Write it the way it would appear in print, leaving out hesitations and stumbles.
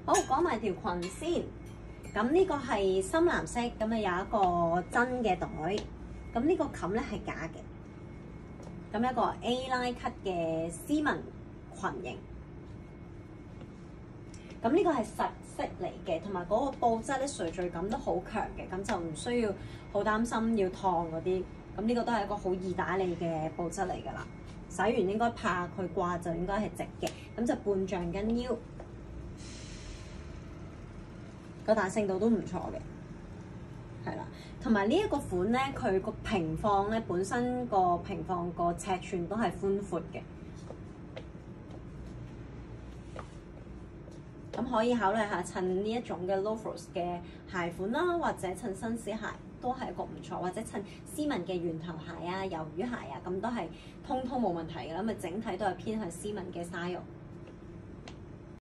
好，講埋條裙先。咁呢個係深藍色，咁啊有一個真嘅袋。咁呢個冚咧係假嘅。咁一個 A-line cut 嘅絲襪裙型。咁呢個係實色嚟嘅，同埋嗰個布質咧垂墜感都好強嘅，咁就唔需要好擔心要燙嗰啲。咁呢個都係一個好易打理嘅布質嚟㗎啦。洗完應該拍佢掛就應該係直嘅，咁就半丈跟腰。個彈性度都唔錯嘅，係啦，同埋呢一個款咧，佢個平放咧本身個平放個尺寸都係寬闊嘅，咁可以考慮下襯呢一種嘅 loafers 嘅鞋款啦，或者襯紳士鞋都係一個唔錯，或者襯絲襪嘅圓頭鞋啊、魷魚鞋啊，咁都係通通冇問題㗎啦，咁啊整體都係偏向絲襪嘅 style。